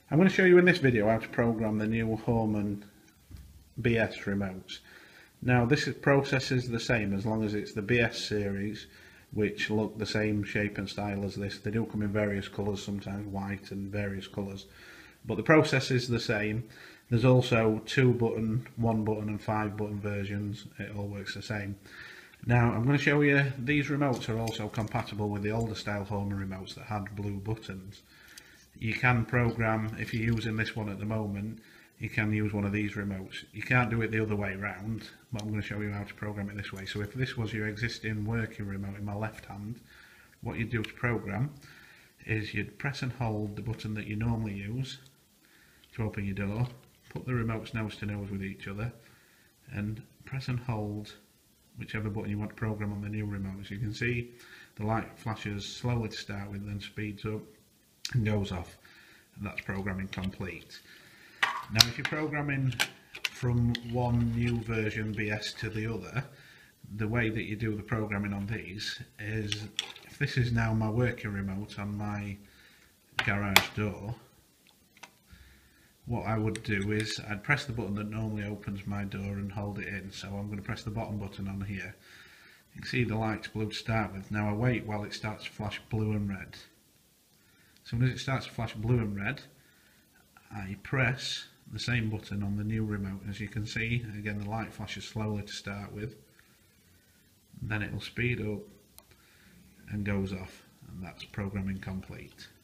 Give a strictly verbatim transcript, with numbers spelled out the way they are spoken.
I'm going to show you in this video how to program the new Hormann B S remotes. Now this process is the same as long as it's the B S series, which look the same shape and style as this. They do come in various colours, sometimes white and various colours, but the process is the same. There's also two button, one button and five button versions. It all works the same. Now I'm going to show you these remotes are also compatible with the older style Hormann remotes that had blue buttons. You can program, if you're using this one at the moment, you can use one of these remotes. You can't do it the other way around, but I'm going to show you how to program it this way. So if this was your existing working remote in my left hand, what you'd do to program is you'd press and hold the button that you normally use to open your door, put the remotes nose to nose with each other, and press and hold whichever button you want to program on the new remote. As you can see, the light flashes slowly to start with, then speeds up and goes off, and that's programming complete. Now if you're programming from one new version B S to the other, the way that you do the programming on these is, if this is now my working remote on my garage door, what I would do is I'd press the button that normally opens my door and hold it in. So I'm going to press the bottom button on here. You can see the light's blue to start with. Now I wait while it starts to flash blue and red. As soon as it starts to flash blue and red, I press the same button on the new remote. As you can see, again the light flashes slowly to start with, and then it will speed up and goes off, and that's programming complete.